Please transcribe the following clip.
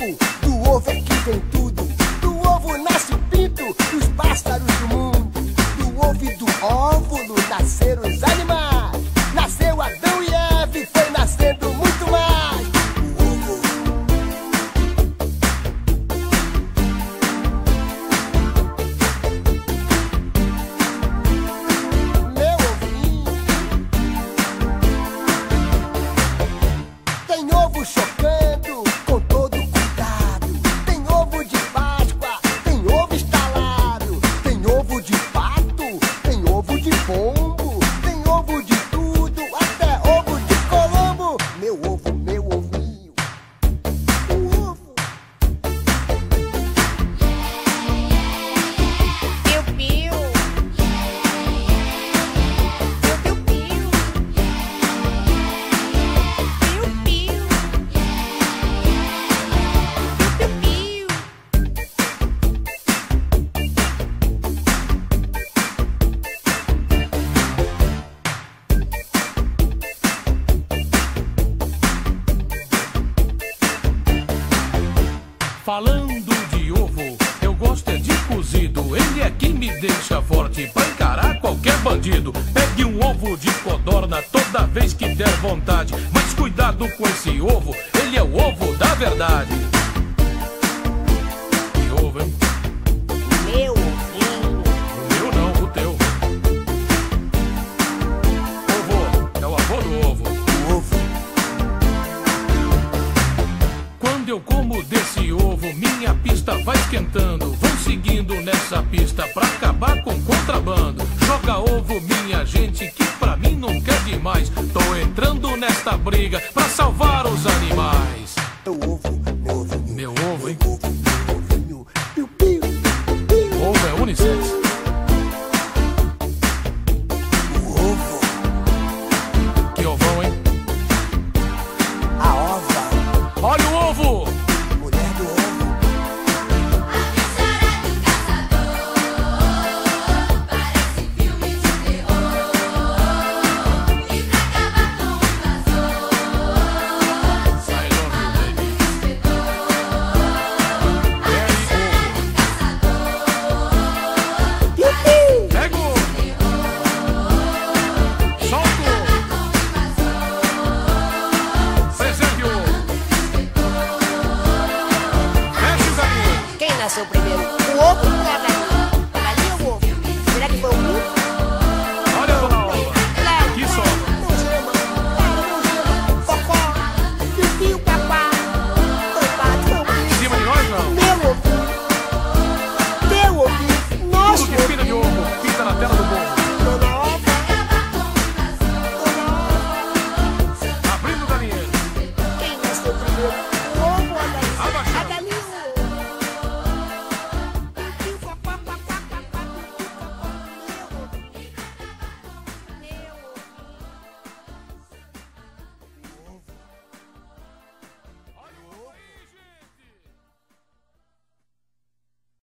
ovo, do ovo é que vem tudo. Do ovo nasce o pinto dos pássaros do mundo. Do ovo e do óvulo nasceram os animais. Nasceu Adão e Eva e foi nascendo muito mais. O ovo. Meu ovinho. Tem ovo chocando com todo cuidado. Tem ovo de Páscoa, tem ovo estalado. Tem ovo de pato, tem ovo de pombo. Tem ovo de tudo, até ovo de Colombo. Meu ovo, meu ovinho. O ovo. Piu-piu. Piu-piu-piu. Piu-piu. Piu-piu-piu. Falando de ovo, eu gosto é de cozido. Ele é que me deixa forte pra encarar qualquer bandido. Pegue um ovo de codorna toda vez que der vontade. Mas cuidado com esse ovo, ele é o ovo da verdade. Que ovo, hein? Meu ovinho. O meu não, o teu. Ovo é o avô do ovo. O ovo. Quando eu como desse ovo, minha pista vai esquentando. Vou seguindo nessa pista pra acabar com contrabando. Joga ovo, minha gente, que pra mim não quer demais. Tô entrando nesta briga pra salvar os animais. Meu ovo, meu ovinho. Meu ovo, hein? Meu ovo, meu ovinho. Piu-piu, piu-piu. Ovo é unissex.